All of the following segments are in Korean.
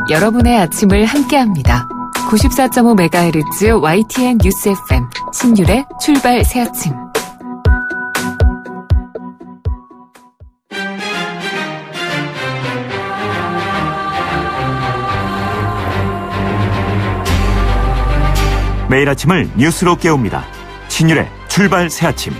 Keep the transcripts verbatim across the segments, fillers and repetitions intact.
여러분의 아침을 함께합니다. 구십사 점 오 메가헤르츠 와이티엔 뉴스 에프엠 신율의 출발 새아침. 매일 아침을 뉴스로 깨웁니다. 신율의 출발 새아침.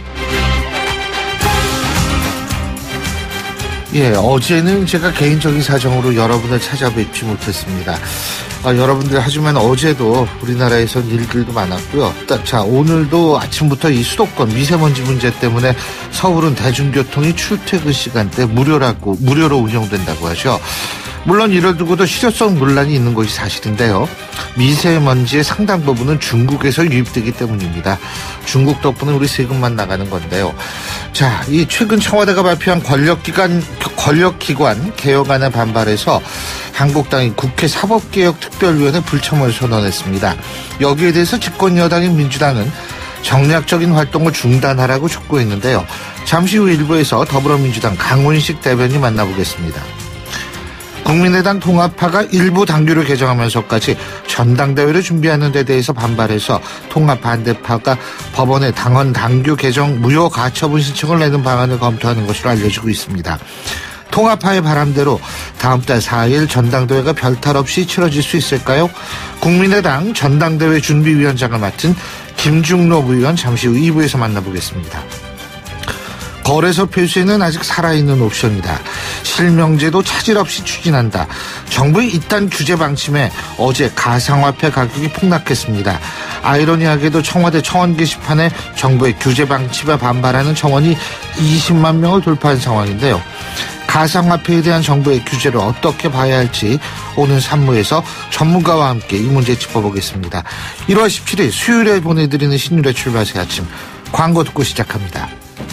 예, 어제는 제가 개인적인 사정으로 여러분을 찾아뵙지 못했습니다. 아, 여러분들 하지만 어제도 우리나라에선 일들도 많았고요. 자, 오늘도 아침부터 이 수도권 미세먼지 문제 때문에 서울은 대중교통이 출퇴근 시간대 무료라고 무료로 운영된다고 하죠. 물론 이를 두고도 실효성 논란이 있는 것이 사실인데요. 미세먼지의 상당 부분은 중국에서 유입되기 때문입니다. 중국 덕분에 우리 세금만 나가는 건데요. 자, 이 최근 청와대가 발표한 권력기관, 권력기관 개혁안에 반발해서 한국당이 국회 사법개혁특별위원회 불참을 선언했습니다. 여기에 대해서 집권여당인 민주당은 정략적인 활동을 중단하라고 촉구했는데요. 잠시 후 일부에서 더불어민주당 강훈식 대변인 만나보겠습니다. 국민의당 통합파가 일부 당규를 개정하면서까지 전당대회를 준비하는 데 대해서 반발해서 통합 반대파가 법원에 당헌 당규 개정 무효 가처분 신청을 내는 방안을 검토하는 것으로 알려지고 있습니다. 통합파의 바람대로 다음 달 사 일 전당대회가 별탈 없이 치러질 수 있을까요? 국민의당 전당대회 준비위원장을 맡은 김중록 의원 잠시 후 이 부에서 만나보겠습니다. 거래소 표시에는 아직 살아있는 옵션이다. 실명제도 차질 없이 추진한다. 정부의 이딴 규제 방침에 어제 가상화폐 가격이 폭락했습니다. 아이러니하게도 청와대 청원 게시판에 정부의 규제 방침에 반발하는 청원이 이십만 명을 돌파한 상황인데요. 가상화폐에 대한 정부의 규제를 어떻게 봐야 할지 오늘 산무에서 전문가와 함께 이 문제 짚어보겠습니다. 일월 십칠일 수요일에 보내드리는 신율의 출발 새 아침, 광고 듣고 시작합니다.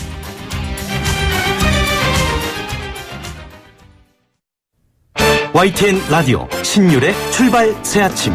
와이티엔 라디오 신율의 출발 새아침.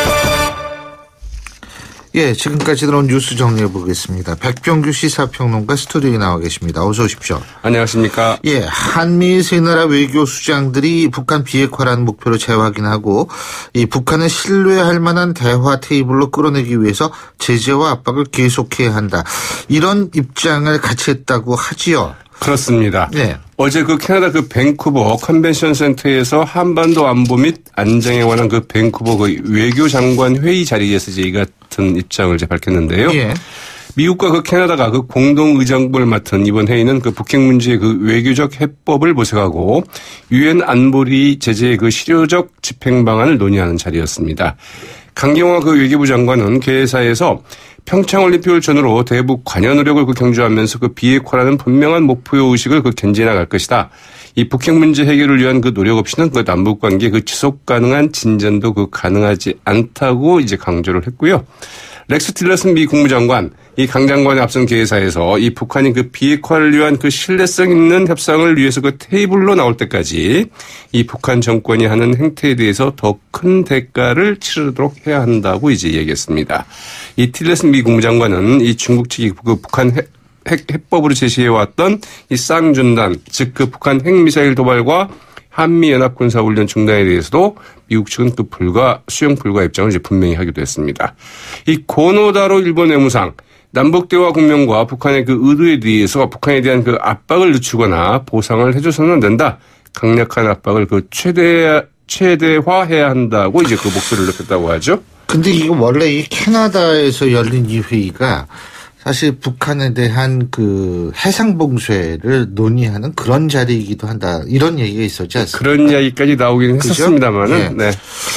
예, 지금까지 들어온 뉴스 정리해 보겠습니다. 백병규 시사평론가 스튜디오에 나와 계십니다. 어서 오십시오. 안녕하십니까. 예, 한미 세 나라 외교 수장들이 북한 비핵화라는 목표를 재확인하고 이 북한을 신뢰할 만한 대화 테이블로 끌어내기 위해서 제재와 압박을 계속해야 한다. 이런 입장을 같이 했다고 하지요. 그렇습니다. 네. 어제 그 캐나다 그 밴쿠버 컨벤션 센터에서 한반도 안보 및 안정에 관한 그 밴쿠버 그 외교장관 회의 자리에서 이제 이 같은 입장을 이제 밝혔는데요. 예. 미국과 그 캐나다가 그 공동 의장부를 맡은 이번 회의는 그 북핵 문제의 그 외교적 해법을 모색하고 유엔 안보리 제재의 그 실효적 집행 방안을 논의하는 자리였습니다. 강경화 그 외교부 장관은 개회사에서 평창올림픽을 전후로 대북 관여 노력을 그 경주하면서 그 비핵화라는 분명한 목표 의식을 그 견지해 나갈 것이다. 이 북핵 문제 해결을 위한 그 노력 없이는 그 남북 관계 그 지속 가능한 진전도 그 가능하지 않다고 이제 강조를 했고요. 렉스 틸러슨 미 국무장관, 이 강 장관의 앞선 개회사에서 이 북한이 그 비핵화를 위한 그 신뢰성 있는 협상을 위해서 그 테이블로 나올 때까지 이 북한 정권이 하는 행태에 대해서 더 큰 대가를 치르도록 해야 한다고 이제 얘기했습니다. 이 틸러슨 미 국무장관은 이 중국 측이 그 북한 핵, 핵 해법으로 제시해왔던 이 쌍준단, 즉 그 북한 핵미사일 도발과 한미연합군사훈련 중단에 대해서도 미국 측은 그 불가, 수용 불가 입장을 이제 분명히 하기도 했습니다. 이 고노다로 일본 외무상, 남북대화 국면과 북한의 그 의도에 대해서 북한에 대한 그 압박을 늦추거나 보상을 해줘서는 안 된다. 강력한 압박을 그 최대, 최대화해야 한다고 이제 그 목소리를 높였다고 하죠. 근데 이거 원래 이 캐나다에서 열린 이 회의가 사실 북한에 대한 그 해상봉쇄를 논의하는 그런 자리이기도 한다. 이런 얘기가 있었지 않습니까? 그런 이야기까지 나오기는 그렇죠? 했었습니다만은. 네. 네.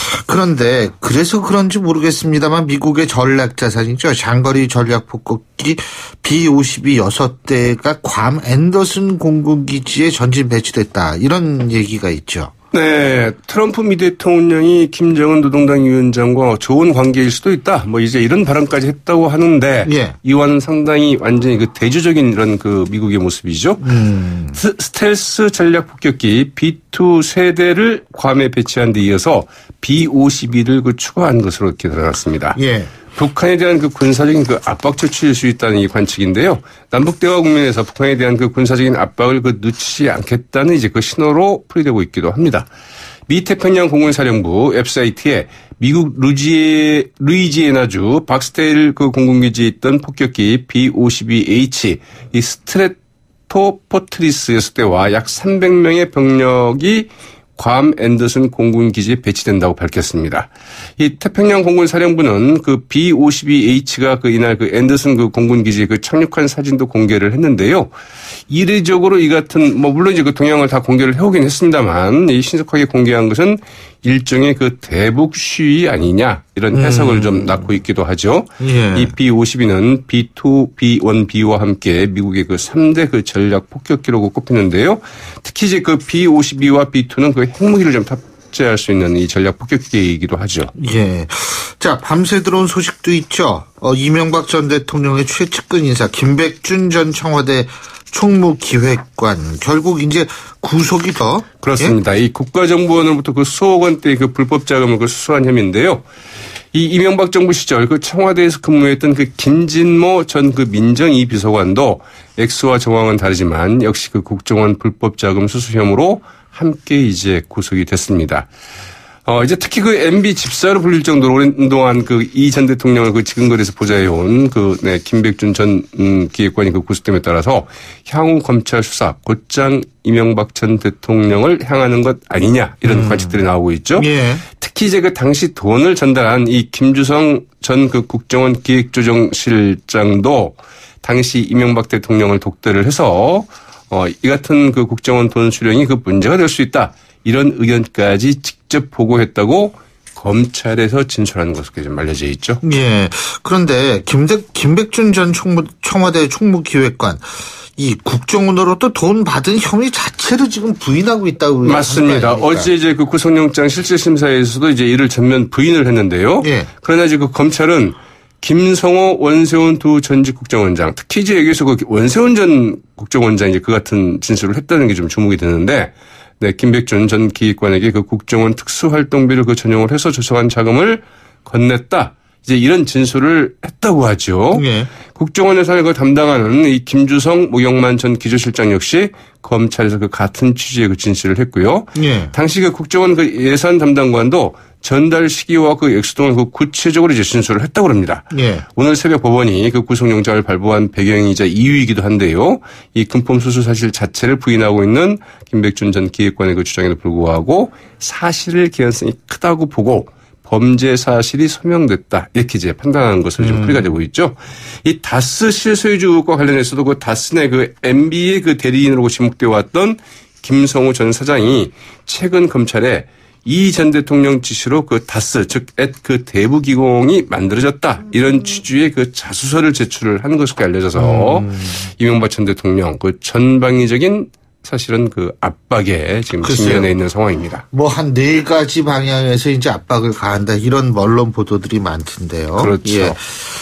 그런데 그래서 그런지 모르겠습니다만 미국의 전략 자산이죠. 장거리 전략 폭격기 비 오십이 여섯 대가 괌 앤더슨 공군기지에 전진 배치됐다. 이런 얘기가 있죠. 네, 트럼프 미 대통령이 김정은 노동당 위원장과 좋은 관계일 수도 있다. 뭐 이제 이런 발언까지 했다고 하는데 예. 이와는 상당히 완전히 그 대조적인 이런 그 미국의 모습이죠. 음. 스, 스텔스 전략 폭격기 비 투 세대를 괌에 배치한 데 이어서 비 오십이를 그 추가한 것으로 이렇게 드러났습니다. 예. 북한에 대한 그 군사적인 그 압박 조치일 수 있다는 이 관측인데요. 남북 대화 국면에서 북한에 대한 그 군사적인 압박을 그 늦추지 않겠다는 이제 그 신호로 풀이되고 있기도 합니다. 미 태평양 공군사령부 웹사이트에 미국 루지에, 루이지애나주 박스테일 그 공군기지에 있던 폭격기 비 오십이 에이치 이 스트레토포트리스 여섯 대와 약 삼백 명의 병력이 괌 앤더슨 공군기지에 배치된다고 밝혔습니다. 이 태평양 공군사령부는 그 비 오십이 에이치가 그 이날 그 앤더슨 그 공군기지에 그 착륙한 사진도 공개를 했는데요. 이례적으로 이 같은 뭐 물론 이제 그 동향을 다 공개를 해오긴 했습니다만 이 신속하게 공개한 것은 일종의 그 대북 시위 아니냐 이런 해석을 음. 좀 낳고 있기도 하죠. 예. 이 비 오십이는 비 투, 비 원, 비와 함께 미국의 그 삼 대 그 전략 폭격기로 꼽히는데요. 특히 이제 그 비 오십이와 비 투는 그 핵무기를 좀 탑재할 수 있는 이 전략 폭격기이기도 하죠. 예. 자, 밤새 들어온 소식도 있죠. 어, 이명박 전 대통령의 최측근 인사 김백준 전 청와대 총무기획관 결국 이제 구속이 더 그렇습니다. 예? 이 국가정보원으로부터 그 수억 원대의 그 불법 자금을 그 수수한 혐의인데요. 이 이명박 정부 시절 그 청와대에서 근무했던 그 김진모 전 그 민정이 비서관도 액수와 정황은 다르지만 역시 그 국정원 불법 자금 수수 혐의로 함께 이제 구속이 됐습니다. 어, 이제 특히 그 엠비 집사로 불릴 정도로 오랜 동안 그 이 전 대통령을 그 지근거리에서 보좌해온 그, 네, 김백준 전, 음, 기획관이 그 구속됨에 따라서 향후 검찰 수사, 곧장 이명박 전 대통령을 향하는 것 아니냐, 이런 음. 관측들이 나오고 있죠. 예. 특히 이제 그 당시 돈을 전달한 이 김주성 전 그 국정원 기획조정실장도 당시 이명박 대통령을 독대를 해서 어, 이 같은 그 국정원 돈 수령이 그 문제가 될 수 있다. 이런 의견까지 직접 보고했다고 검찰에서 진술하는 것으로 좀 알려져 있죠. 예. 그런데 김대, 김백준 전 총무, 청와대 총무기획관 이 국정원으로부터 돈 받은 혐의 자체를 지금 부인하고 있다고. 맞습니다. 어제 이제 그 구속영장 실질심사에서도 이제 이를 전면 부인을 했는데요. 예. 그러나 이제 그 검찰은 김성호, 원세훈 두 전직 국정원장, 특히 이제 여기서 그 원세훈 전 국정원장이 이제 그 같은 진술을 했다는 게 좀 주목이 되는데, 네, 김백준 전 기획관에게 그 국정원 특수활동비를 그 전용을 해서 조성한 자금을 건넸다. 이제 이런 진술을 했다고 하죠. 네. 국정원 예산을 그 담당하는 이 김주성, 모경만 전 기조실장 역시 검찰에서 그 같은 취지의 그 진술을 했고요. 네. 당시 그 국정원 그 예산 담당관도 전달 시기와 그 액수 등을 그 구체적으로 이제 진술을 했다고 합니다. 예. 오늘 새벽 법원이 그 구속영장을 발부한 배경이자 이유이기도 한데요. 이 금품 수수 사실 자체를 부인하고 있는 김백준 전 기획관의 그 주장에도 불구하고 사실일 개연성이 크다고 보고 범죄 사실이 소명됐다. 이렇게 이제 판단하는 것으로 좀 풀이가 되고 있죠. 이 다스 실소유주 의혹과 관련해서도 그 다스 내 그 엠비의 그 대리인으로 지목되어 왔던 김성우 전 사장이 최근 검찰에 이 전 대통령 지시로 그 다스 즉 앳 그 대부기공이 만들어졌다 이런 취지의 그 자수서를 제출을 한 것으로 알려져서 음. 이명박 전 대통령 그 전방위적인 사실은 그 압박에 지금 직면해 있는 상황입니다. 뭐 한 네 가지 방향에서 이제 압박을 가한다 이런 언론 보도들이 많던데요. 그렇죠. 예.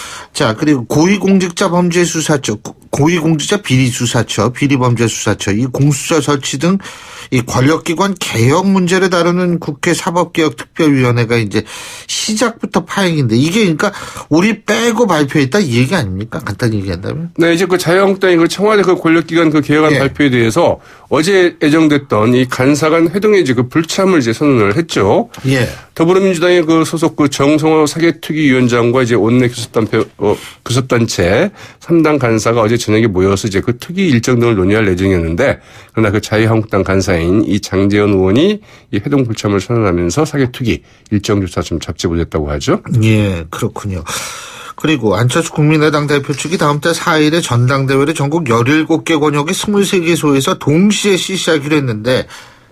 자, 그리고 고위공직자 범죄수사처, 고위공직자 비리수사처, 비리범죄수사처, 이 공수처 설치 등 이 권력기관 개혁 문제를 다루는 국회 사법개혁특별위원회가 이제 시작부터 파행인데 이게 그러니까 우리 빼고 발표했다 이 얘기 아닙니까? 간단히 얘기한다면. 네, 이제 그 자유한국당이 그 청와대 그 권력기관 그 개혁안 예. 발표에 대해서 어제 예정됐던 이 간사간 회동에 이제 그 불참을 이제 선언을 했죠. 예. 더불어민주당의 그 소속 그 정성호 사개특위위원장과 이제 원내 교섭단체, 어, 교섭단체 삼 당 간사가 어제 저녁에 모여서 이제 그 특위 일정 등을 논의할 예정이었는데 그러나 그 자유한국당 간사인 이 장제원 의원이 이 회동 불참을 선언하면서 사개특위 일정조차 좀 잡지 못했다고 하죠. 예, 그렇군요. 그리고 안철수 국민의당 대표 측이 다음 달 사 일에 전당대회를 전국 열일곱 개 권역의 스물세 개소에서 동시에 실시하기로 했는데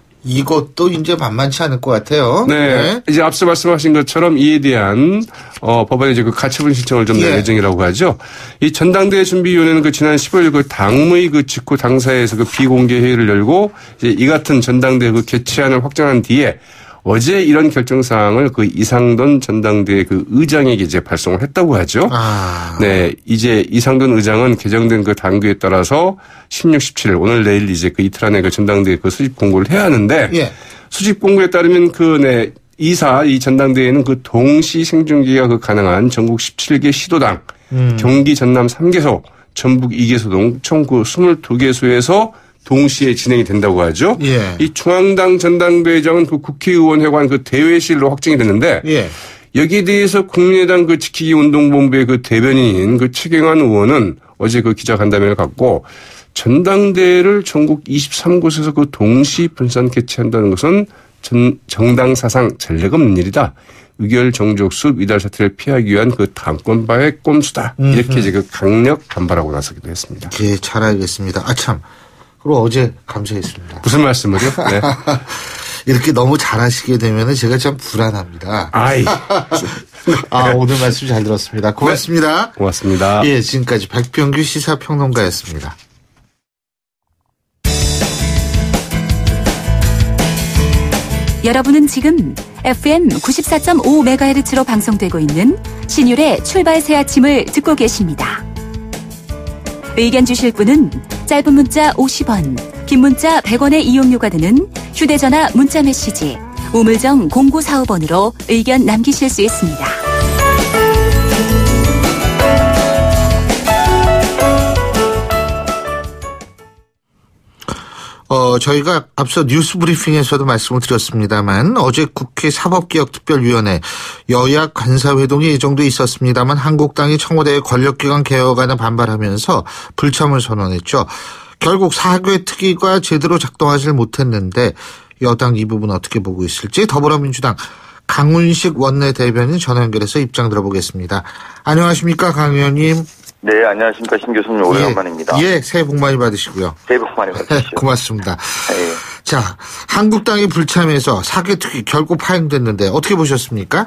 이것도 이제 만만치 않을 것 같아요. 네. 네. 이제 앞서 말씀하신 것처럼 이에 대한, 어, 법안에 이제 그 가처분 신청을 좀 낼 예. 예정이라고 하죠. 이 전당대회 준비위원회는 그 지난 십오일 그 당의 그 직후 당사에서 그 비공개 회의를 열고 이제 이 같은 전당대회 그 개최안을 확정한 뒤에 어제 이런 결정사항을 그 이상돈 전당대회 그 의장에게 이제 발송을 했다고 하죠. 아. 네. 이제 이상돈 의장은 개정된 그 당규에 따라서 십육, 십칠일 오늘 내일 이제 그 이틀 안에 그 전당대회 그 수집 공고를 해야 하는데 예. 수집 공고에 따르면 그 네. 이사 이 전당대회는 그 동시 생중계가 그 가능한 전국 십칠 개 시도당, 음. 경기 전남 삼 개소, 전북 이 개소 등 총 그 이십이 개소에서 동시에 진행이 된다고 하죠. 예. 이 중앙당 전당대회장은 그 국회의원회관 그 대회실로 확정이 됐는데 예. 여기에 대해서 국민의당 그 지키기 운동본부의 그 대변인인 그 최경환 의원은 어제 그 기자간담회를 갖고 전당대회를 전국 이십삼 곳에서 그 동시 분산 개최한다는 것은 전, 정당 사상 전례가 없는 일이다. 의결 정족수 미달 사태를 피하기 위한 그 당권바의 꼼수다. 이렇게 이제 그 강력 반발하고 나서기도 했습니다. 예, 잘 알겠습니다. 아, 참. 그리고 어제 감사했습니다. 무슨 말씀을요? 네. 이렇게 너무 잘하시게 되면 제가 참 불안합니다. 아이. 아, 오늘 말씀 잘 들었습니다. 고맙습니다. 네, 고맙습니다. 예, 지금까지 백병규 시사평론가였습니다. 여러분은 지금 에프엠 구십사 점 오 메가헤르츠로 방송되고 있는 신율의 출발 새 아침을 듣고 계십니다. 의견 주실 분은 짧은 문자 오십 원, 긴 문자 백 원의 이용료가 드는 휴대전화 문자 메시지 우물정 공구사오 번으로 의견 남기실 수 있습니다. 어, 저희가 앞서 뉴스 브리핑에서도 말씀을 드렸습니다만 어제 국회 사법개혁특별위원회 여야 간사회동이 예정돼 있었습니다만 한국당이 청와대의 권력기관 개혁안에 반발하면서 불참을 선언했죠. 결국 사개 특위가 제대로 작동하지 못했는데 여당 이 부분 어떻게 보고 있을지 더불어민주당 강훈식 원내대변인 전화 연결해서 입장 들어보겠습니다. 안녕하십니까, 강 의원님. 네, 안녕하십니까. 신 교수님 오래간만입니다. 예, 예, 새해 복 많이 받으시고요. 새해 복 많이 받으십시오. 고맙습니다. 예. 자, 한국당이 불참해서 사개 특위 결국 파행됐는데 어떻게 보셨습니까?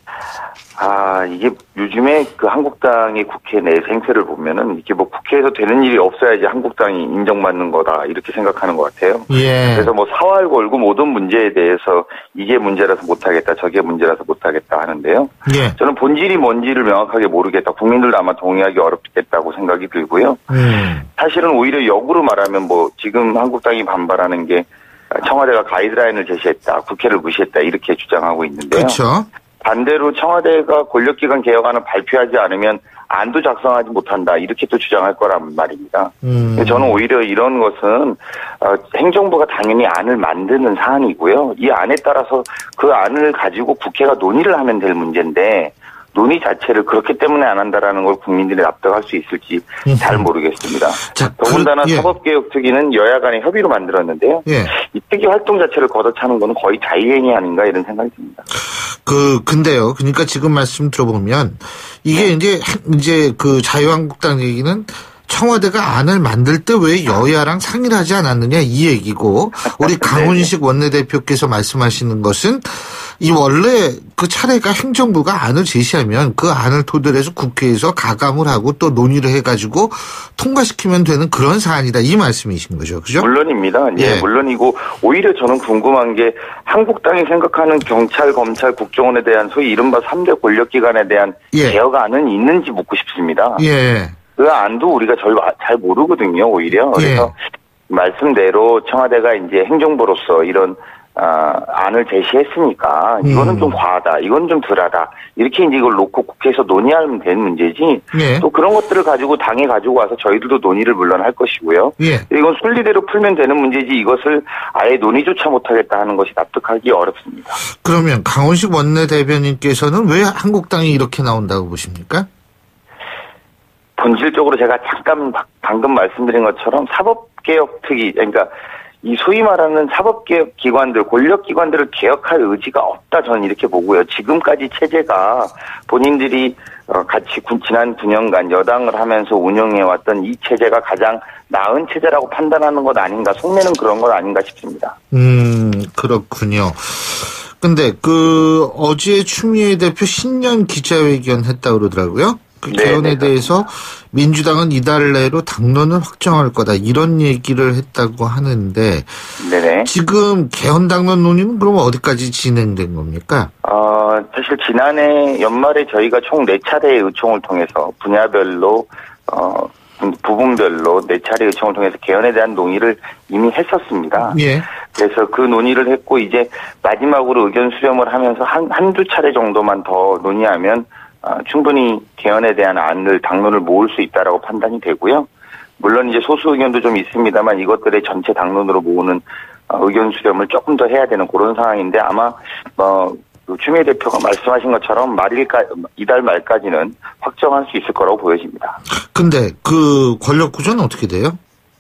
아, 이게 요즘에 그 한국당의 국회 내 생태를 보면은 이게 뭐 국회에서 되는 일이 없어야지 한국당이 인정받는 거다 이렇게 생각하는 것 같아요. 예. 그래서 뭐 사활 걸고 모든 문제에 대해서 이게 문제라서 못하겠다, 저게 문제라서 못하겠다 하는데요. 예. 저는 본질이 뭔지를 명확하게 모르겠다. 국민들도 아마 동의하기 어렵겠다고 생각이 들고요. 음. 사실은 오히려 역으로 말하면 뭐 지금 한국당이 반발하는 게 청와대가 가이드라인을 제시했다, 국회를 무시했다 이렇게 주장하고 있는데요. 그렇죠. 반대로 청와대가 권력기관 개혁안을 발표하지 않으면 안도 작성하지 못한다 이렇게 또 주장할 거란 말입니다. 음. 저는 오히려 이런 것은 행정부가 당연히 안을 만드는 사안이고요. 이 안에 따라서 그 안을 가지고 국회가 논의를 하면 될 문제인데 논의 자체를 그렇기 때문에 안 한다라는 걸 국민들이 납득할 수 있을지 음. 잘 모르겠습니다. 자, 더군다나 그, 예. 사법개혁특위는 여야 간의 협의로 만들었는데요. 예. 이 특위 활동 자체를 걷어차는 것은 거의 자유행위 아닌가 이런 생각이 듭니다. 그, 근데요. 그러니까 지금 말씀 들어보면 이게 네. 이제, 이제 그 자유한국당 얘기는 청와대가 안을 만들 때 왜 여야랑 상의를 하지 않았느냐 이 얘기고 우리 강훈식 원내대표께서 말씀하시는 것은 이 원래 그 차례가 행정부가 안을 제시하면 그 안을 토대로 해서 국회에서 가감을 하고 또 논의를 해가지고 통과시키면 되는 그런 사안이다 이 말씀이신 거죠. 그죠? 물론입니다. 예, 예. 물론이고 오히려 저는 궁금한 게 한국당이 생각하는 경찰, 검찰, 국정원에 대한 소위 이른바 삼 대 권력기관에 대한 예. 개혁안은 있는지 묻고 싶습니다. 예. 그 안도 우리가 절 잘 모르거든요, 오히려. 그래서 예. 말씀대로 청와대가 이제 행정부로서 이런 아, 안을 제시했으니까 이거는 음. 좀 과하다, 이건 좀 덜하다 이렇게 이제 이걸 놓고 국회에서 논의하면 되는 문제지. 예. 또 그런 것들을 가지고 당에 가지고 와서 저희들도 논의를 물론 할 것이고요. 예. 이건 순리대로 풀면 되는 문제지 이것을 아예 논의조차 못하겠다 하는 것이 납득하기 어렵습니다. 그러면 강훈식 원내대변인께서는 왜 한국당이 이렇게 나온다고 보십니까? 본질적으로 제가 잠깐 방금 말씀드린 것처럼 사법개혁특위, 그러니까 이 소위 말하는 사법개혁 기관들, 권력기관들을 개혁할 의지가 없다 저는 이렇게 보고요. 지금까지 체제가 본인들이 같이 지난 구 년간 여당을 하면서 운영해왔던 이 체제가 가장 나은 체제라고 판단하는 것 아닌가, 속내는 그런 것 아닌가 싶습니다. 음, 그렇군요. 근데 그 어제 추미애 대표 신년 기자회견 했다고 그러더라고요. 그 네, 개헌에 네, 대해서 민주당은 이달 내로 당론을 확정할 거다 이런 얘기를 했다고 하는데 네네. 지금 개헌 당론 논의는 그럼 어디까지 진행된 겁니까? 어, 사실 지난해 연말에 저희가 총 네 차례의 의총을 통해서 분야별로 어, 부분별로 네 차례 의총을 통해서 개헌에 대한 논의를 이미 했었습니다. 예. 그래서 그 논의를 했고 이제 마지막으로 의견 수렴을 하면서 한, 한두 차례 정도만 더 논의하면 어, 충분히 개헌에 대한 안을 당론을 모을 수 있다라고 판단이 되고요. 물론 이제 소수 의견도 좀 있습니다만 이것들의 전체 당론으로 모으는 의견 수렴을 조금 더 해야 되는 그런 상황인데 아마 뭐 추미애 대표가 말씀하신 것처럼 말일까 이달 말까지는 확정할 수 있을 거라고 보여집니다. 근데 그 권력 구조는 어떻게 돼요?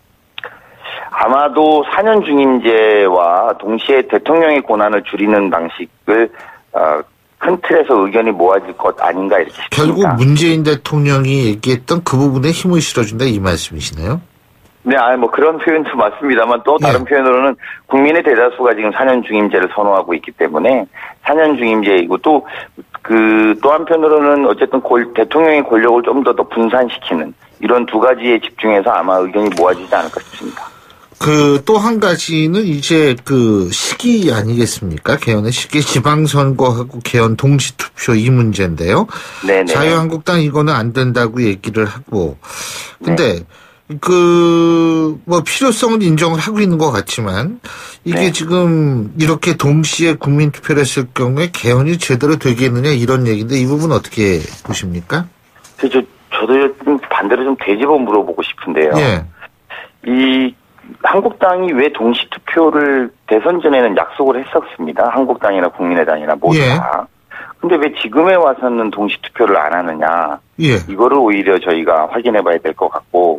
아마도 사 년 중임제와 동시에 대통령의 권한을 줄이는 방식을 어, 큰 틀에서 의견이 모아질 것 아닌가 이렇게 싶습니다. 결국 문재인 대통령이 얘기했던 그 부분에 힘을 실어준다 이 말씀이시네요? 네, 아니 뭐 그런 표현도 맞습니다만 또 다른 네. 표현으로는 국민의 대다수가 지금 사 년 중임제를 선호하고 있기 때문에 사 년 중임제이고 또 그 또 한편으로는 어쨌든 골, 대통령의 권력을 좀 더 더 분산시키는 이런 두 가지에 집중해서 아마 의견이 모아지지 않을까 싶습니다. 그 또 한 가지는 이제 그 시기 아니겠습니까? 개헌의 시기 지방선거하고 개헌 동시투표 이 문제인데요. 네네. 자유한국당 이거는 안 된다고 얘기를 하고 근데 네. 그, 뭐, 필요성은 인정을 하고 있는 것 같지만, 이게 네. 지금 이렇게 동시에 국민투표를 했을 경우에 개헌이 제대로 되겠느냐, 이런 얘기인데, 이 부분 어떻게 보십니까? 저, 저도 좀 반대로 좀 되짚어 물어보고 싶은데요. 예. 이, 한국당이 왜 동시투표를 대선 전에는 약속을 했었습니다. 한국당이나 국민의당이나 모두 예. 다. 근데 왜 지금에 와서는 동시투표를 안 하느냐. 예. 이거를 오히려 저희가 확인해 봐야 될 것 같고,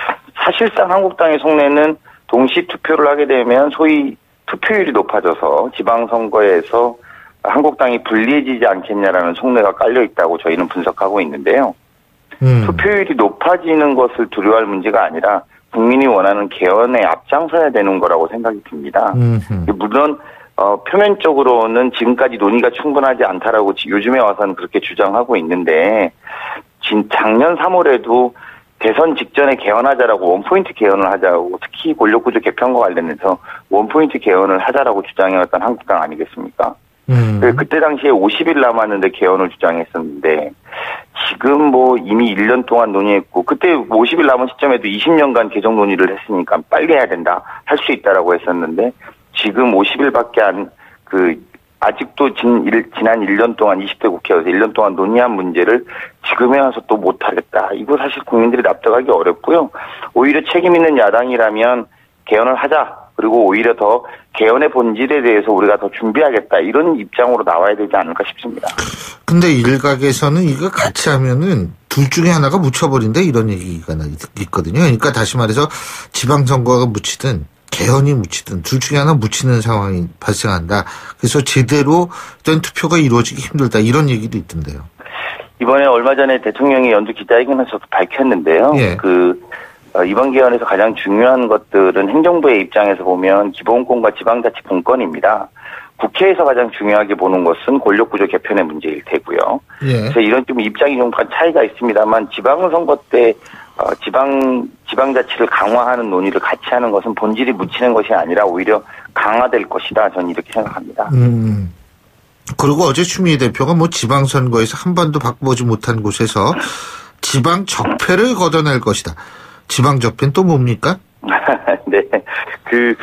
사실상 한국당의 속내는 동시투표를 하게 되면 소위 투표율이 높아져서 지방선거에서 한국당이 불리해지지 않겠냐라는 속내가 깔려 있다고 저희는 분석하고 있는데요. 음. 투표율이 높아지는 것을 두려워할 문제가 아니라 국민이 원하는 개헌에 앞장서야 되는 거라고 생각이 듭니다. 음흠. 물론 어, 표면적으로는 지금까지 논의가 충분하지 않다라고 요즘에 와서는 그렇게 주장하고 있는데 진, 작년 삼월에도 대선 직전에 개헌하자라고 원포인트 개헌을 하자고 특히 권력구조 개편과 관련해서 원포인트 개헌을 하자라고 주장해왔던 한국당 아니겠습니까? 음. 그때 당시에 오십 일 남았는데 개헌을 주장했었는데 지금 뭐 이미 일 년 동안 논의했고 그때 오십 일 남은 시점에도 이십 년간 개정 논의를 했으니까 빨리 해야 된다, 할 수 있다라고 했었는데 지금 오십 일밖에 안, 그, 아직도 진, 일, 지난 일 년 동안 이십 대 국회에서 일 년 동안 논의한 문제를 지금에 와서 또 못하겠다. 이거 사실 국민들이 납득하기 어렵고요. 오히려 책임 있는 야당이라면 개헌을 하자. 그리고 오히려 더 개헌의 본질에 대해서 우리가 더 준비하겠다. 이런 입장으로 나와야 되지 않을까 싶습니다. 근데 일각에서는 이거 같이 하면은 둘 중에 하나가 묻혀버린다. 이런 얘기가 있거든요. 그러니까 다시 말해서 지방선거가 묻히든 개헌이 묻히든 둘 중에 하나 묻히는 상황이 발생한다. 그래서 제대로 된 투표가 이루어지기 힘들다. 이런 얘기도 있던데요. 이번에 얼마 전에 대통령이 연두 기자회견에서 밝혔는데요. 예. 그 어, 이번 개헌에서 가장 중요한 것들은 행정부의 입장에서 보면 기본권과 지방자치 분권입니다. 국회에서 가장 중요하게 보는 것은 권력구조 개편의 문제일 테고요. 예. 그래서 이런 좀 입장이 좀 차이가 있습니다만 지방선거 때 어, 지방, 지방자치를 강화하는 논의를 같이 하는 것은 본질이 묻히는 것이 아니라 오히려 강화될 것이다. 저는 이렇게 생각합니다. 음. 그리고 어제 추미애 대표가 뭐 지방선거에서 한 번도 바꿔보지 못한 곳에서 지방 적폐를 걷어낼 것이다. 지방 적폐는 또 뭡니까? 네. 그,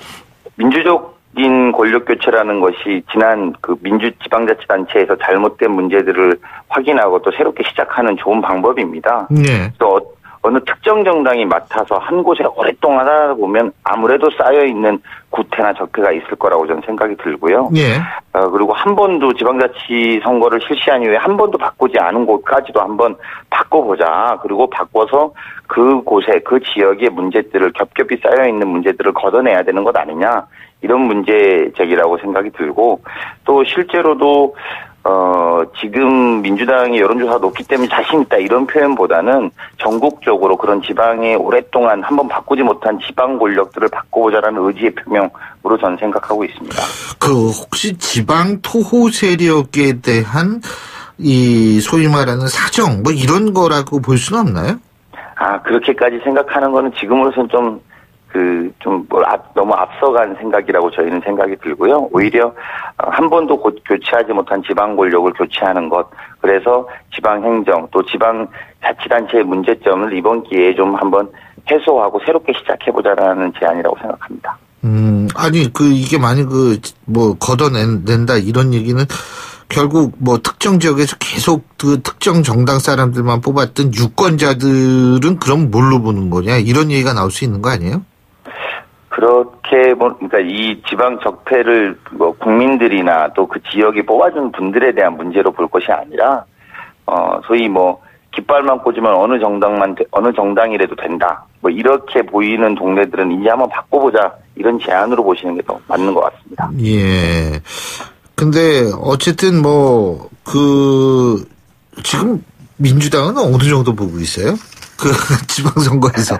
민주적인 권력교체라는 것이 지난 그 민주지방자치단체에서 잘못된 문제들을 확인하고 또 새롭게 시작하는 좋은 방법입니다. 네. 또 어느 특정 정당이 맡아서 한 곳에 오랫동안 하다 보면 아무래도 쌓여있는 구태나 적폐가 있을 거라고 저는 생각이 들고요. 예. 어, 그리고 한 번도 지방자치 선거를 실시한 이후에 한 번도 바꾸지 않은 곳까지도 한번 바꿔보자. 그리고 바꿔서 그 곳에, 그 지역의 문제들을 겹겹이 쌓여있는 문제들을 걷어내야 되는 것 아니냐. 이런 문제 제기라고 생각이 들고 또 실제로도 어, 지금 민주당이 여론조사가 높기 때문에 자신 있다 이런 표현보다는 전국적으로 그런 지방에 오랫동안 한번 바꾸지 못한 지방 권력들을 바꿔보자라는 의지의 표명으로 저는 생각하고 있습니다. 그 혹시 지방 토호 세력에 대한 이 소위 말하는 사정 뭐 이런 거라고 볼 수는 없나요? 아, 그렇게까지 생각하는 거는 지금으로서는 좀 그, 좀, 뭐, 앞, 너무 앞서간 생각이라고 저희는 생각이 들고요. 오히려, 한 번도 곧 교체하지 못한 지방 권력을 교체하는 것. 그래서 지방 행정, 또 지방 자치단체의 문제점을 이번 기회에 좀 한번 해소하고 새롭게 시작해보자라는 제안이라고 생각합니다. 음, 아니, 그, 이게 만약 그, 뭐, 걷어낸다, 이런 얘기는 결국 뭐 특정 지역에서 계속 그 특정 정당 사람들만 뽑았던 유권자들은 그럼 뭘로 보는 거냐, 이런 얘기가 나올 수 있는 거 아니에요? 그렇게, 뭐, 그러니까 이 지방 적폐를 뭐 국민들이나 또 그 지역이 뽑아준 분들에 대한 문제로 볼 것이 아니라, 어, 소위 뭐, 깃발만 꽂으면 어느 정당만, 어느 정당이라도 된다. 뭐, 이렇게 보이는 동네들은 이제 한번 바꿔보자. 이런 제안으로 보시는 게 더 맞는 것 같습니다. 예. 근데, 어쨌든 뭐, 그, 지금 민주당은 어느 정도 보고 있어요? 그, 지방선거에서.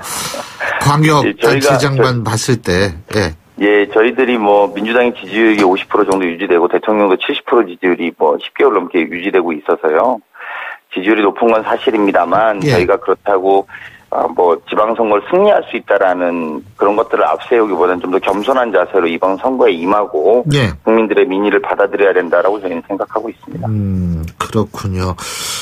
광역단체장만 봤을 때, 예. 예, 저희들이 뭐, 민주당의 지지율이 오십 퍼센트 정도 유지되고, 대통령도 칠십 퍼센트 지지율이 뭐, 십 개월 넘게 유지되고 있어서요. 지지율이 높은 건 사실입니다만, 예. 저희가 그렇다고, 어, 뭐, 지방선거를 승리할 수 있다라는 그런 것들을 앞세우기보다는 좀 더 겸손한 자세로 이번 선거에 임하고, 예. 국민들의 민의를 받아들여야 된다라고 저희는 생각하고 있습니다. 음, 그렇군요.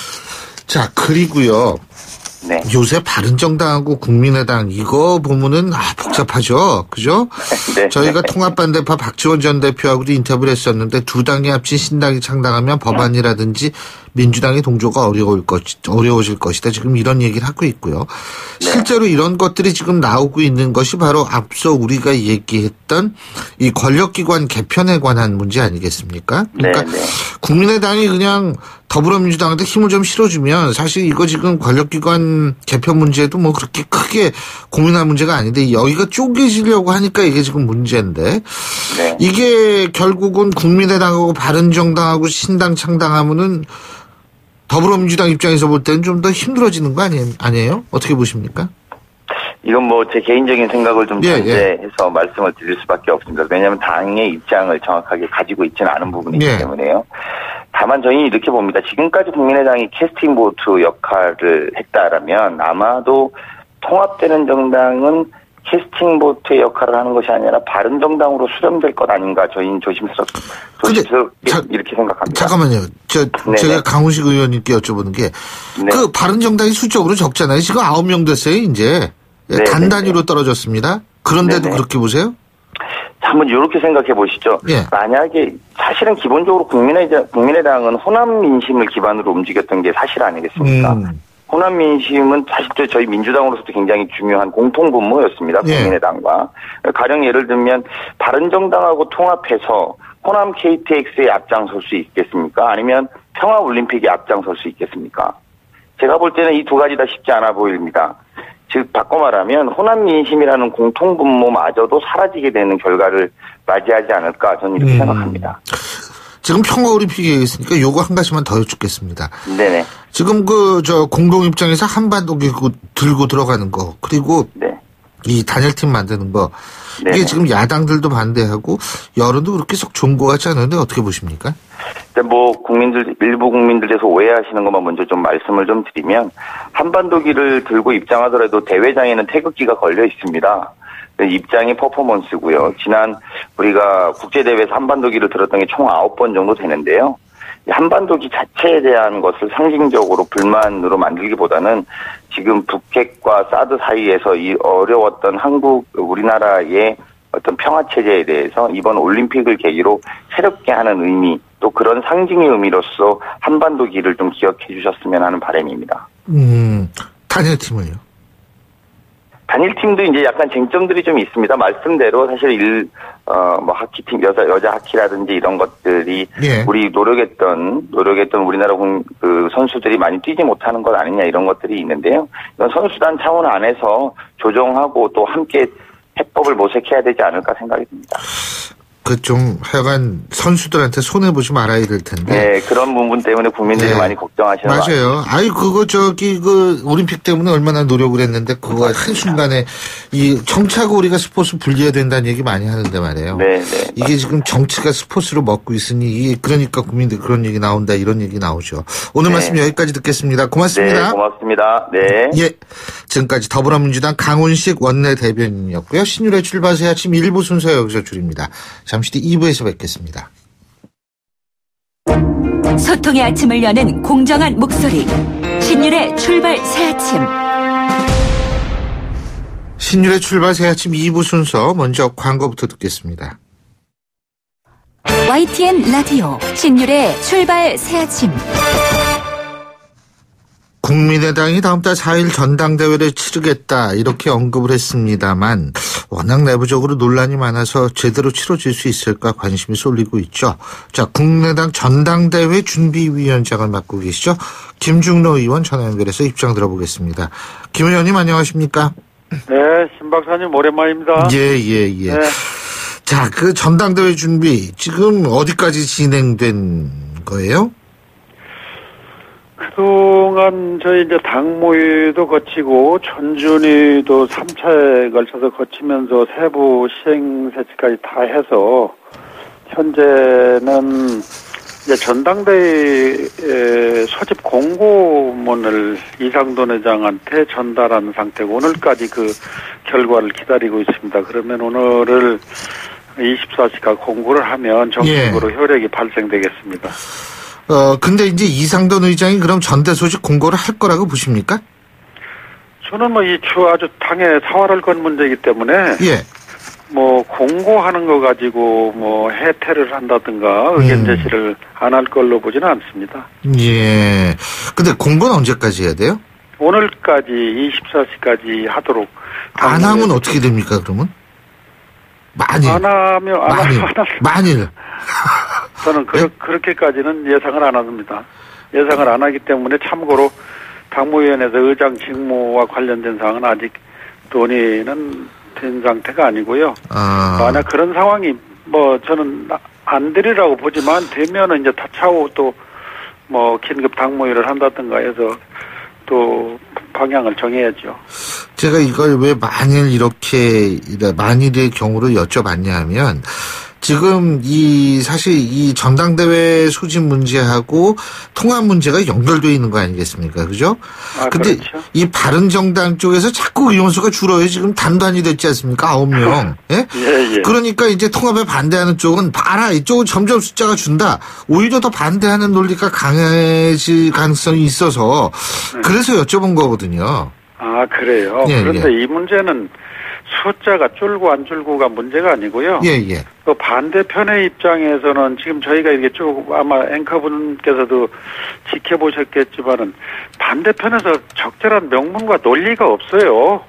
자, 그리고요. 네. 요새 바른정당하고 국민의당 이거 보면은 아 복잡하죠, 그죠? 네. 저희가 통합반대파 박지원 전 대표하고도 인터뷰를 했었는데 두 당이 합친 신당이 창당하면 법안이라든지 민주당의 동조가 어려울 것 어려워질 것이다. 지금 이런 얘기를 하고 있고요. 실제로 이런 것들이 지금 나오고 있는 것이 바로 앞서 우리가 얘기했던 이 권력기관 개편에 관한 문제 아니겠습니까? 그러니까 네, 네. 국민의당이 그냥 더불어민주당한테 힘을 좀 실어주면 사실 이거 지금 권력기관 개편 문제도 뭐 그렇게 크게 고민할 문제가 아닌데 여기가 쪼개지려고 하니까 이게 지금 문제인데 네. 이게 결국은 국민의당하고 바른정당하고 신당 창당하면은 더불어민주당 입장에서 볼 때는 좀 더 힘들어지는 거 아니에요? 아니에요? 어떻게 보십니까? 이건 뭐 제 개인적인 생각을 좀 예, 전제해서 예. 말씀을 드릴 수밖에 없습니다. 왜냐하면 당의 입장을 정확하게 가지고 있지는 않은 부분이기 예. 때문에요. 다만 저희는 이렇게 봅니다. 지금까지 국민의당이 캐스팅 보트 역할을 했다라면 아마도 통합되는 정당은 캐스팅 보트의 역할을 하는 것이 아니라 바른정당으로 수렴될 것 아닌가 저희는 조심스럽게, 조심스럽게 자, 이렇게 생각합니다. 잠깐만요. 저, 네네. 제가 강훈식 의원님께 여쭤보는 게, 네. 그 바른정당이 수적으로 적잖아요. 지금 아홉 명 됐어요, 이제. 네네. 단 단위로 떨어졌습니다. 그런데도 네네. 그렇게 보세요? 한번 이렇게 생각해 보시죠. 예. 만약에 사실은 기본적으로 국민의당, 국민의당은 호남 민심을 기반으로 움직였던 게 사실 아니겠습니까? 음. 호남 민심은 사실 저희 민주당으로서도 굉장히 중요한 공통분모였습니다. 예. 국민의당과. 가령 예를 들면 바른정당하고 통합해서 호남 케이티엑스에 앞장설 수 있겠습니까? 아니면 평화올림픽에 앞장설 수 있겠습니까? 제가 볼 때는 이 두 가지 다 쉽지 않아 보입니다. 즉 바꿔 말하면 호남 민심이라는 공통분모마저도 사라지게 되는 결과를 맞이하지 않을까 저는 이렇게 음. 생각합니다. 지금 평화올림픽이 있으니까 요거 한 가지만 더 여쭙겠습니다. 네네. 지금 그, 저, 공동 입장에서 한반도 들고 들어가는 거, 그리고 네. 이 단일팀 만드는 거, 이게 네네. 지금 야당들도 반대하고, 여론도 그렇게 썩 좋은 것 같지 않은데 어떻게 보십니까? 뭐 국민들 일부 국민들에서 오해하시는 것만 먼저 좀 말씀을 좀 드리면 한반도기를 들고 입장하더라도 대회장에는 태극기가 걸려 있습니다. 입장이 퍼포먼스고요. 지난 우리가 국제대회에서 한반도기를 들었던 게 총 아홉 번 정도 되는데요. 한반도기 자체에 대한 것을 상징적으로 불만으로 만들기보다는 지금 북핵과 사드 사이에서 이 어려웠던 한국, 우리나라의 어떤 평화체제에 대해서 이번 올림픽을 계기로 새롭게 하는 의미, 또 그런 상징의 의미로서 한반도기를 좀 기억해 주셨으면 하는 바람입니다. 음, 단일팀을요? 단일팀도 이제 약간 쟁점들이 좀 있습니다. 말씀대로 사실 일, 어, 뭐 하키팀, 여자, 여자 하키라든지 이런 것들이 예. 우리 노력했던, 노력했던 우리나라 공, 그 선수들이 많이 뛰지 못하는 것 아니냐 이런 것들이 있는데요. 이건 선수단 차원 안에서 조정하고 또 함께 해법을 모색해야 되지 않을까 생각이 듭니다. 그 좀 하여간 선수들한테 손해보지 말아야 될 텐데. 네, 그런 부분 때문에 국민들이 네. 많이 걱정하시는 것 같아요. 맞아요. 아이, 그거 저기 그 올림픽 때문에 얼마나 노력을 했는데 그거 한순간에 이 정치하고 우리가 스포츠 분리해야 된다는 얘기 많이 하는데 말이에요. 네, 네. 이게 지금 정치가 스포츠로 먹고 있으니 이게 그러니까 국민들 그런 얘기 나온다 이런 얘기 나오죠. 오늘 네. 말씀 여기까지 듣겠습니다. 고맙습니다. 네, 고맙습니다. 네. 예. 지금까지 더불어민주당 강훈식 원내대변인이었고요. 신율의 출발새 아침 일 부 순서 여기서 줄입니다. 잠시 뒤 이 부에서 뵙겠습니다. 소통의 아침을 여는 공정한 목소리 신율의 출발 새 아침. 신율의 출발 새 아침 이 부 순서 먼저 광고부터 듣겠습니다. 와이티엔 라디오 신율의 출발 새 아침. 국민의당이 다음 달 사 일 전당대회를 치르겠다 이렇게 언급을 했습니다만 워낙 내부적으로 논란이 많아서 제대로 치러질 수 있을까 관심이 쏠리고 있죠. 자, 국민의당 전당대회 준비위원장을 맡고 계시죠. 김중로 의원 전화 연결해서 입장 들어보겠습니다. 김 의원님 안녕하십니까? 네, 신 박사님 오랜만입니다. 예, 예, 예. 네. 자, 그 전당대회 준비 지금 어디까지 진행된 거예요? 그동안 저희 이제 당무위도 거치고 전준위도 삼 차에 걸쳐서 거치면서 세부 시행세치까지 다 해서 현재는 이제 전당대회 소집 공고문을 이상돈 회장한테 전달한 상태고 오늘까지 그 결과를 기다리고 있습니다. 그러면 오늘을 이십사 시간 공고를 하면 정식으로 예. 효력이 발생되겠습니다. 어, 근데 이제 이상돈 의장이 그럼 전대 소집 공고를 할 거라고 보십니까? 저는 뭐 이 주 아주 당의 사활을 건 문제이기 때문에. 예. 뭐, 공고하는 거 가지고 뭐 해태를 한다든가 의견 제시를 음. 안 할 걸로 보지는 않습니다. 예. 근데 공고는 언제까지 해야 돼요? 오늘까지 이십사 시까지 하도록. 안 하면 어떻게 됩니까, 그러면? 만일. 안 하면, 안 만일. 하면. 만일. 저는 그, 네? 그렇게까지는 예상을 안 합니다. 예상을 안 하기 때문에 참고로 당무위원회에서 의장 직무와 관련된 사항은 아직 논의는 된 상태가 아니고요. 아. 만약 그런 상황이 뭐 저는 안 되리라고 보지만 되면은 이제 다 차후 또 뭐 긴급 당무위를 한다든가 해서 또 방향을 정해야죠. 제가 이걸 왜 만일 이렇게 만일의 경우로 여쭤봤냐 하면 지금 이 사실 이 전당대회 소집 문제하고 통합 문제가 연결되어 있는 거 아니겠습니까? 그죠? 아, 근데 그렇죠. 이 바른정당 쪽에서 자꾸 의원수가 줄어요. 지금 단단히 됐지 않습니까? 아홉 명. 예? 예, 예. 그러니까 이제 통합에 반대하는 쪽은 봐라. 이쪽은 점점 숫자가 준다. 오히려 더 반대하는 논리가 강해질 가능성이 있어서 그래서 여쭤본 거거든요. 아, 그래요? 예, 그런데 예. 이 문제는 숫자가 줄고 안 줄고가 문제가 아니고요. 예, 예. 또 반대편의 입장에서는 지금 저희가 이게 쭉 아마 앵커분께서도 지켜보셨겠지만은 반대편에서 적절한 명분과 논리가 없어요.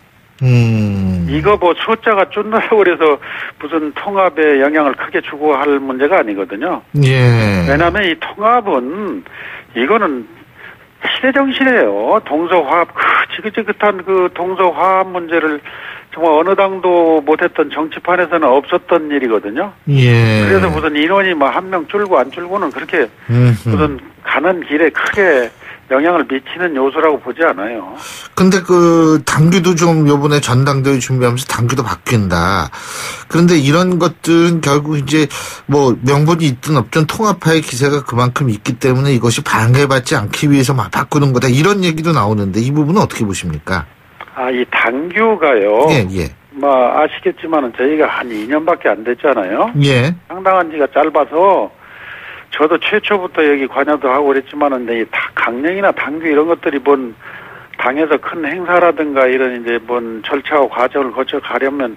음. 이거 뭐 숫자가 줄는다고 그래서 무슨 통합에 영향을 크게 주고 할 문제가 아니거든요. 예. 왜냐하면 이 통합은 이거는 시대정신이에요. 동서화합, 그 지긋지긋한 그 동서화합 문제를 정말 어느 당도 못했던 정치판에서는 없었던 일이거든요. 예. 그래서 무슨 인원이 뭐 한 명 줄고 안 줄고는 그렇게 음흠. 무슨 가는 길에 크게 영향을 미치는 요소라고 보지 않아요. 근데 그 당규도 좀 요번에 전당대회 준비하면서 당규도 바뀐다. 그런데 이런 것들은 결국 이제 뭐 명분이 있든 없든 통합파의 기세가 그만큼 있기 때문에 이것이 방해받지 않기 위해서 막 바꾸는 거다. 이런 얘기도 나오는데 이 부분은 어떻게 보십니까? 아, 이 당규가요. 예, 예. 뭐 아시겠지만은 저희가 한 이 년밖에 안 됐잖아요. 예. 상당한 지가 짧아서 저도 최초부터 여기 관여도 하고 그랬지만은 이 강령이나 당규 이런 것들이 뭔 당에서 큰 행사라든가 이런 이제 뭔 절차와 과정을 거쳐 가려면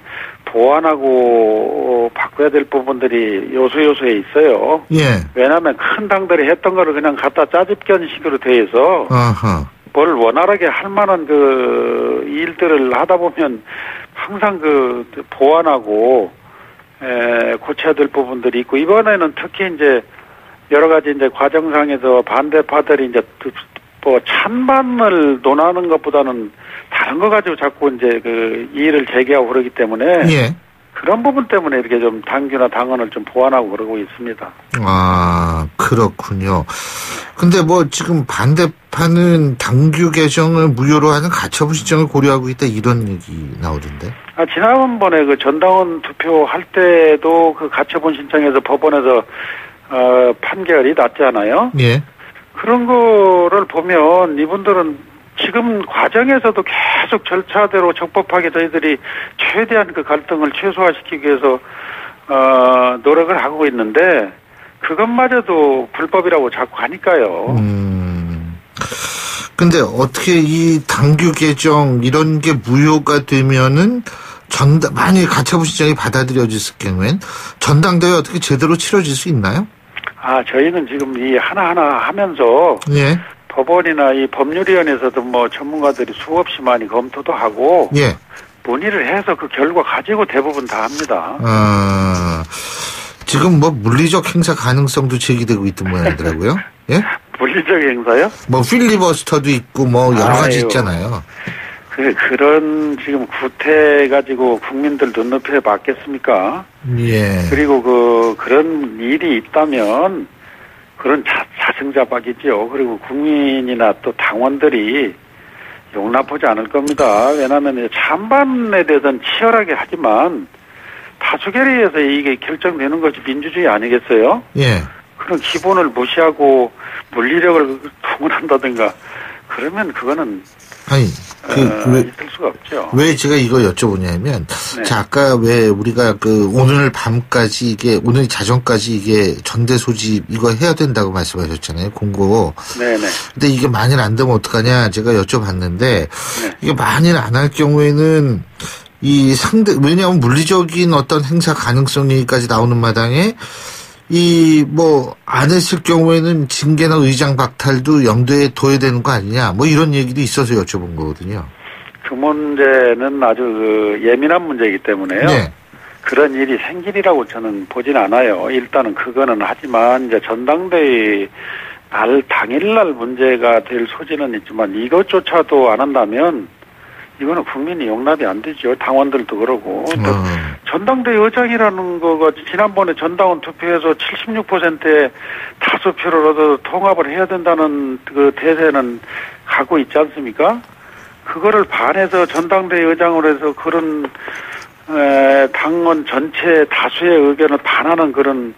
보완하고 바꿔야 될 부분들이 요소 요소에 있어요. 예. 왜냐하면 큰 당들이 했던 거를 그냥 갖다 짜집견 식으로 돼 있어. 아하. 뭘 원활하게 할 만한 그 일들을 하다 보면 항상 그 보완하고 에 고쳐야 될 부분들이 있고 이번에는 특히 이제 여러 가지 이제 과정상에서 반대파들이 이제 뭐 찬반을 논하는 것보다는 다른 거 가지고 자꾸 이제 그 이의를 제기하고 그러기 때문에 예. 그런 부분 때문에 이렇게 좀 당규나 당헌을 좀 보완하고 그러고 있습니다. 아, 그렇군요. 근데 뭐 지금 반대파는 당규 개정을 무효로 하는 가처분 신청을 고려하고 있다 이런 얘기 나오던데. 아, 지난번에 그 전당원 투표할 때도 그 가처분 신청에서 법원에서 어, 판결이 났잖아요. 예. 그런 거를 보면 이분들은 지금 과정에서도 계속 절차대로 적법하게 저희들이 최대한 그 갈등을 최소화시키기 위해서 어, 노력을 하고 있는데 그것마저도 불법이라고 자꾸 하니까요. 음. 근데 어떻게 이 당규 개정 이런 게 무효가 되면은 전당, 만약에 가처분 신청이 받아들여졌을 경우엔 전당대회 어떻게 제대로 치러질 수 있나요? 아, 저희는 지금 이 하나하나 하면서 예. 법원이나 이 법률위원회에서도 뭐 전문가들이 수없이 많이 검토도 하고 예. 논의를 해서 그 결과 가지고 대부분 다 합니다. 아, 지금 뭐 물리적 행사 가능성도 제기되고 있던 모양이더라고요. 예? 물리적 행사요? 뭐 필리버스터도 있고 뭐 여러 가지 아유. 있잖아요. 그, 그런 지금 구태 가지고 국민들 눈높이에 맞겠습니까? 예. 그리고 그, 그런 일이 있다면 그런 자, 자승자박이죠. 그리고 국민이나 또 당원들이 용납하지 않을 겁니다. 왜냐하면 찬반에 대해서는 치열하게 하지만 다수 결의에서 이게 결정되는 것이 민주주의 아니겠어요? 예. 그런 기본을 무시하고 물리력을 동원한다든가 그러면 그거는 아니, 그, 어, 왜, 있을 수가 없죠. 왜 제가 이거 여쭤보냐면, 네. 자, 아까 왜 우리가 그 오늘 밤까지 이게, 오늘 자정까지 이게 전대 소집 이거 해야 된다고 말씀하셨잖아요, 공고. 네네. 근데 이게 만일 안 되면 어떡하냐 제가 여쭤봤는데, 네. 이게 만일 안 할 경우에는 이 상대, 왜냐하면 물리적인 어떤 행사 가능성 얘기까지 나오는 마당에, 이, 뭐, 안 했을 경우에는 징계나 의장 박탈도 염두에 둬야 되는 거 아니냐, 뭐 이런 얘기도 있어서 여쭤본 거거든요. 그 문제는 아주 그 예민한 문제이기 때문에요. 네. 그런 일이 생길이라고 저는 보진 않아요. 일단은 그거는 하지만 이제 전당대회 날 당일날 문제가 될 소지는 있지만 이것조차도 안 한다면 이거는 국민이 용납이 안 되죠. 당원들도 그러고. 또 어. 전당대회 의장이라는 거가 지난번에 전당원 투표에서 칠십육 퍼센트의 다수표를 얻어 통합을 해야 된다는 그 대세는 가고 있지 않습니까? 그거를 반해서 전당대회 의장으로 해서 그런 에, 당원 전체 다수의 의견을 반하는 그런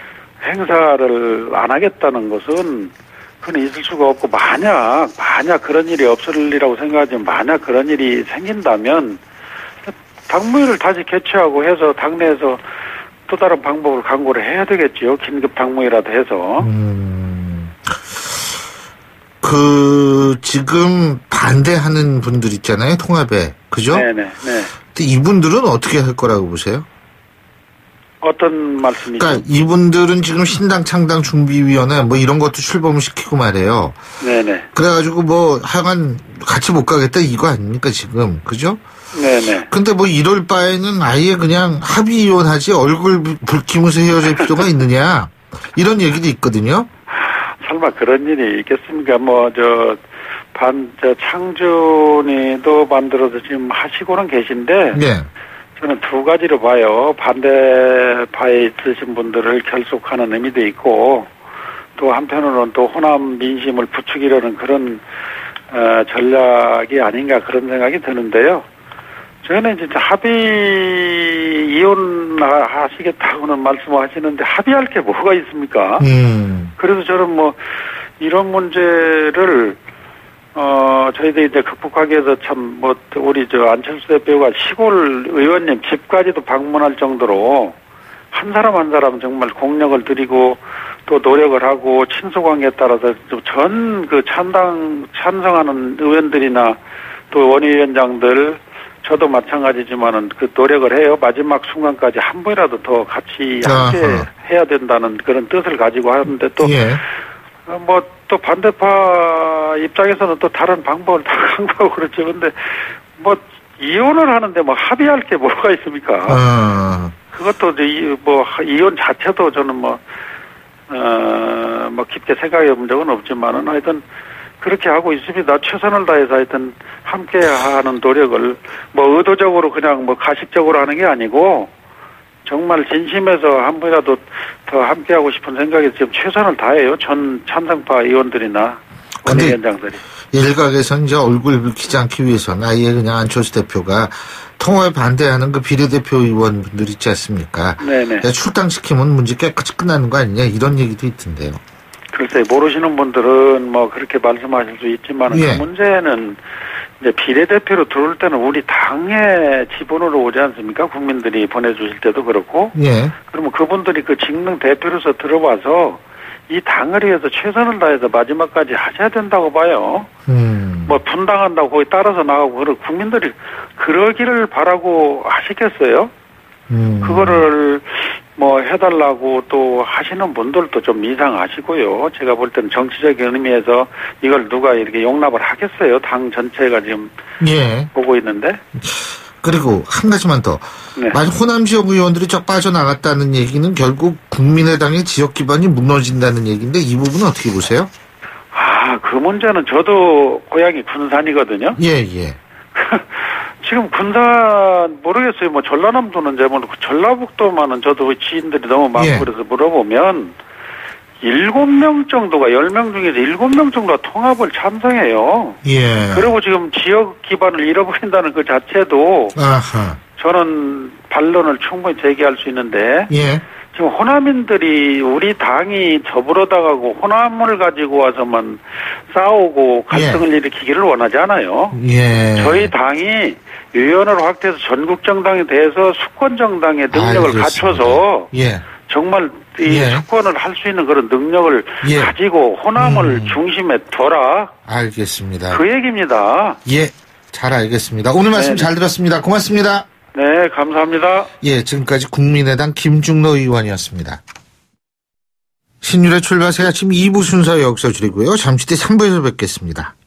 행사를 안 하겠다는 것은 그건 있을 수가 없고, 만약 만약 그런 일이 없을 리라고 생각하지만 만약 그런 일이 생긴다면 당무회를 다시 개최하고 해서 당내에서 또 다른 방법을 강구를 해야 되겠지요. 긴급 당무회라도 해서. 음, 그 지금 반대하는 분들 있잖아요, 통합에. 그죠? 네네. 네. 근데 이분들은 어떻게 할 거라고 보세요? 어떤 말씀이죠? 그러니까 이분들은 지금 신당 창당 준비위원회 뭐 이런 것도 출범을 시키고 말이에요. 네네. 그래가지고 뭐 하여간 같이 못 가겠다 이거 아닙니까 지금, 그죠? 네네. 근데 뭐 이럴 바에는 아예 그냥 합의이혼하지 얼굴 붉히면서 헤어질 필요가 있느냐 이런 얘기도 있거든요. 설마 그런 일이 있겠습니까? 뭐 저 반 저 창준이도 만들어서 지금 하시고는 계신데. 네. 저는 두 가지로 봐요. 반대파에 있으신 분들을 결속하는 의미도 있고, 또 한편으로는 또 호남 민심을 부추기려는 그런 어, 전략이 아닌가 그런 생각이 드는데요. 저는 진짜 합의 이혼하시겠다고는 말씀을 하시는데 합의할 게 뭐가 있습니까? 음. 그래서 저는 뭐 이런 문제를 어, 저희들이 이제 극복하기 위해서 참, 뭐, 우리 저 안철수 대표가 시골 의원님 집까지도 방문할 정도로 한 사람 한 사람 정말 공력을 들이고 또 노력을 하고 친소관계에 따라서 전 그 찬당, 찬성하는 의원들이나 또 원외위원장들 저도 마찬가지지만은 그 노력을 해요. 마지막 순간까지 한 번이라도 더 같이 함께 아하. 해야 된다는 그런 뜻을 가지고 하는데 또 예. 어, 뭐, 또 반대파 입장에서는 또 다른 방법을 다 강구하고 그렇죠. 근데, 뭐, 이혼을 하는데 뭐 합의할 게 뭐가 있습니까? 아. 그것도 이제, 이, 뭐, 이혼 자체도 저는 뭐, 어, 뭐 깊게 생각해 본 적은 없지만은 하여튼 그렇게 하고 있습니다. 최선을 다해서 하여튼 함께 하는 노력을 뭐 의도적으로 그냥 뭐 가식적으로 하는 게 아니고 정말 진심에서 한 번이라도 더 함께하고 싶은 생각에 지금 최선을 다해요. 전 찬성파 의원들이나 원내위원장들이. 일각에서는 이제 얼굴 붉히지 않기 위해서는 아예 그냥 안철수 대표가 통합에 반대하는 그 비례대표 의원분들 있지 않습니까? 네네. 출당시키면 문제 깨끗이 끝나는 거 아니냐 이런 얘기도 있던데요. 글쎄 모르시는 분들은 뭐 그렇게 말씀하실 수 있지만 예. 그 문제는 이제 비례대표로 들어올 때는 우리 당의 지분으로 오지 않습니까? 국민들이 보내주실 때도 그렇고. 예. 그러면 그분들이 그 직능 대표로서 들어와서 이 당을 위해서 최선을 다해서 마지막까지 하셔야 된다고 봐요. 음. 뭐 분당한다고 거기 따라서 나가고 그러 국민들이 그러기를 바라고 하시겠어요? 음. 그거를 뭐 해달라고 또 하시는 분들도 좀 이상하시고요. 제가 볼 때는 정치적인 의미에서 이걸 누가 이렇게 용납을 하겠어요? 당 전체가 지금 예. 보고 있는데. 그리고 한 가지만 더. 네. 만약 호남 지역 의원들이 쫙 빠져나갔다는 얘기는 결국 국민의당의 지역 기반이 무너진다는 얘기인데 이 부분은 어떻게 보세요? 아, 그 문제는 저도 고향이 군산이거든요. 예, 예. 지금 군산 모르겠어요. 뭐 전라남도는 제 모르고 전라북도만은 저도 지인들이 너무 많고 예. 그래서 물어보면 일곱 명 정도가 열 명 중에서 일곱 명 정도가 통합을 찬성해요. 예. 그리고 지금 지역 기반을 잃어버린다는 그 자체도 아하. 저는 반론을 충분히 제기할 수 있는데 예. 지금 호남인들이 우리 당이 저불어다가고 호남을 가지고 와서만 싸우고 갈등을 예. 일으키기를 원하지 않아요. 예. 저희 당이 유연을 확대해서 전국 정당에 대해서 수권 정당의 능력을 알겠습니다. 갖춰서 예. 정말 이 예. 수권을 할 수 있는 그런 능력을 예. 가지고 호남을 음. 중심에 둬라. 알겠습니다. 그 얘기입니다. 예, 잘 알겠습니다. 오늘 말씀 네. 잘 들었습니다. 고맙습니다. 네, 감사합니다. 예, 지금까지 국민의당 김중로 의원이었습니다. 신율의 출발 새 아침 이 부 순서 여기서 줄이고요. 잠시 뒤 삼 부에서 뵙겠습니다.